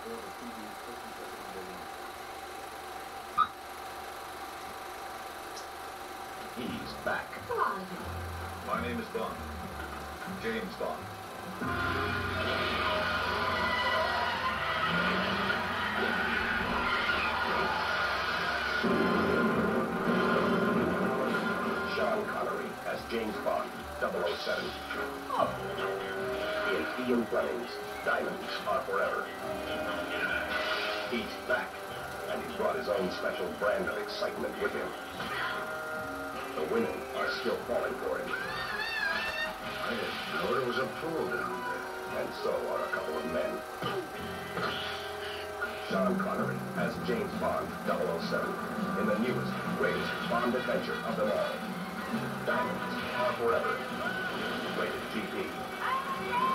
He's back. Come on. My name is Bond. James Bond. Sean Connery as James Bond, 007. In Ian Fleming's Diamonds Are Forever. He's back, and he's brought his own special brand of excitement with him. The women are still falling for him. I didn't know there was a pool down there. And so are a couple of men. Sean Connery as James Bond, 007, in the newest, greatest Bond adventure of them all. Diamonds Are Forever. Rated GP.